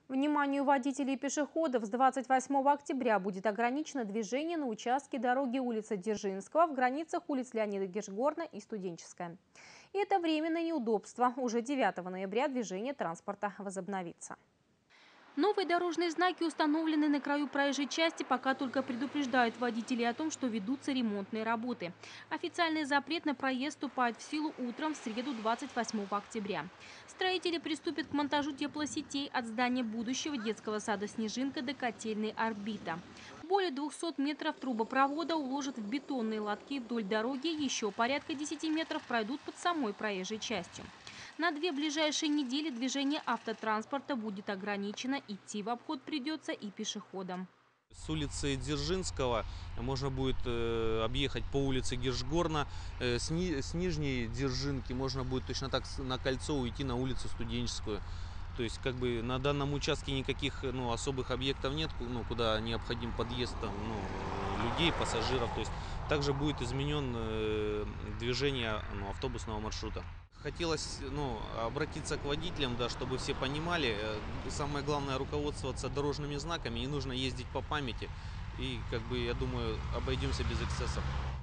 Вниманию водителей и пешеходов с 28 октября будет ограничено движение на участке дороги улицы Дзержинского в границах улиц Леонида Гиршгорна и Студенческая. И это временное неудобство. Уже 9 ноября движение транспорта возобновится. Новые дорожные знаки установлены на краю проезжей части, пока только предупреждают водителей о том, что ведутся ремонтные работы. Официальный запрет на проезд вступает в силу утром в среду 28 октября. Строители приступят к монтажу теплосетей от здания будущего детского сада «Снежинка» до котельной «Орбита». Более 200 метров трубопровода уложат в бетонные лотки вдоль дороги, еще порядка 10 метров пройдут под самой проезжей частью. На 2 ближайшие недели движение автотранспорта будет ограничено, идти в обход придется и пешеходам. С улицы Дзержинского можно будет объехать по улице Гиршгорна. С нижней Дзержинки можно будет точно так на кольцо уйти на улицу Студенческую. То есть как бы на данном участке никаких особых объектов нет, куда необходим подъезд людей, пассажиров. То есть также будет изменен движение автобусного маршрута. Хотелось обратиться к водителям, да, чтобы все понимали, самое главное руководствоваться дорожными знаками, не нужно ездить по памяти, и как бы, я думаю, обойдемся без эксцессов.